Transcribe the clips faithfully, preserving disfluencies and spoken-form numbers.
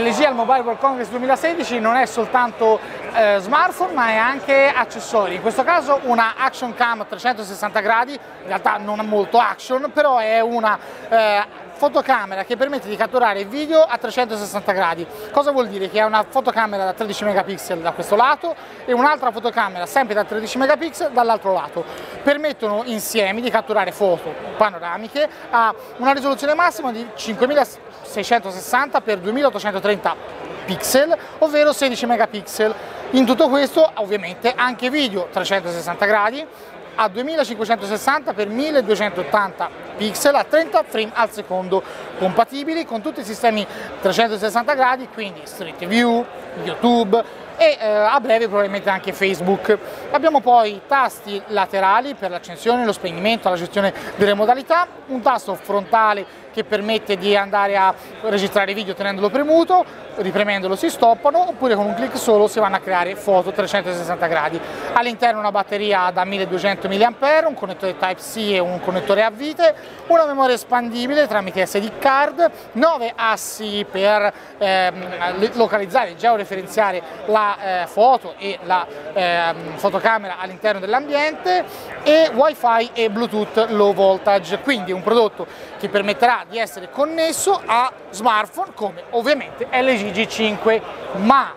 L G al Mobile World Congress duemilasedici non è soltanto eh, smartphone, ma è anche accessori. In questo caso una Action Cam trecentosessanta gradi, in realtà non molto action, però è una eh, fotocamera che permette di catturare video a trecentosessanta gradi. Cosa vuol dire? Che è una fotocamera da tredici megapixel da questo lato e un'altra fotocamera sempre da tredici megapixel dall'altro lato. Permettono insieme di catturare foto panoramiche a una risoluzione massima di cinquemilaseicentosessanta per duemilaottocentotrenta pixel, ovvero sedici megapixel. In tutto questo ovviamente anche video trecentosessanta gradi a duemilacinquecentosessanta per milleduecentottanta pixel a trenta frame al secondo, compatibili con tutti i sistemi trecentosessanta gradi, quindi Street View, YouTube e eh, a breve probabilmente anche Facebook. Abbiamo poi tasti laterali per l'accensione, lo spegnimento, la gestione delle modalità, un tasto frontale che permette di andare a registrare video tenendolo premuto, ripremendolo si stoppano, oppure con un clic solo si vanno a creare foto trecentosessanta gradi. All'interno una batteria da milleduecento milliampere ore, un connettore Type-C e un connettore a vite, una memoria espandibile tramite S D card, nove assi per ehm, localizzare e georeferenziare la eh, foto e la ehm, fotocamera all'interno dell'ambiente, e Wi-Fi e Bluetooth low voltage, quindi un prodotto che permetterà di essere connesso a smartphone come ovviamente L G G cinque, ma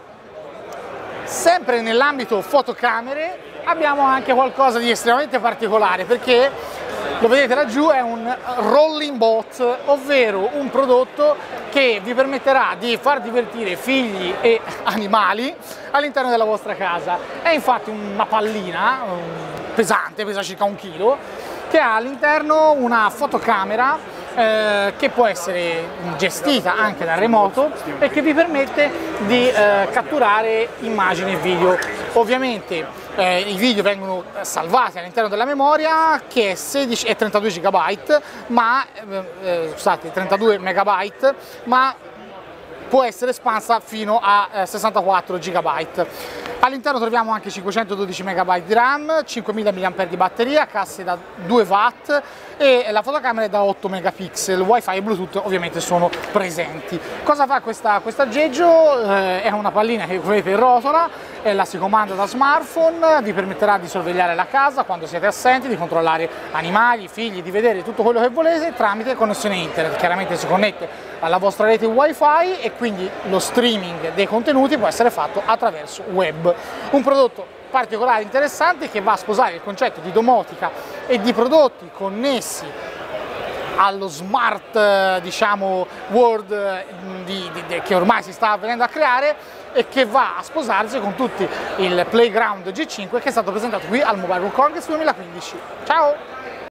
sempre nell'ambito fotocamere abbiamo anche qualcosa di estremamente particolare, perché lo vedete laggiù, è un rolling bot, ovvero un prodotto che vi permetterà di far divertire figli e animali all'interno della vostra casa. È infatti una pallina pesante, pesa circa un chilo, che ha all'interno una fotocamera Eh, che può essere gestita anche da remoto e che vi permette di eh, catturare immagini e video. Ovviamente eh, i video vengono salvati all'interno della memoria, che è sedici e trentadue gigabyte, ma eh, scusate, trentadue megabyte, ma può essere espansa fino a eh, sessantaquattro gigabyte. All'interno troviamo anche cinquecentododici megabyte di RAM, cinquemila milliampere ore di batteria, casse da due watt e la fotocamera è da otto megapixel, Wi-Fi e Bluetooth ovviamente sono presenti. Cosa fa questa, questo aggeggio? Eh, è una pallina che vedete in rotola, eh, la si comanda da smartphone, vi permetterà di sorvegliare la casa quando siete assenti, di controllare animali, figli, di vedere tutto quello che volete tramite connessione internet. Chiaramente si connette alla vostra rete Wi-Fi e quindi lo streaming dei contenuti può essere fatto attraverso web. Un prodotto particolare e interessante che va a sposare il concetto di domotica e di prodotti connessi allo smart, diciamo, world di, di, di, che ormai si sta venendo a creare, e che va a sposarsi con tutti il Playground G cinque che è stato presentato qui al Mobile World Congress duemilaquindici. Ciao!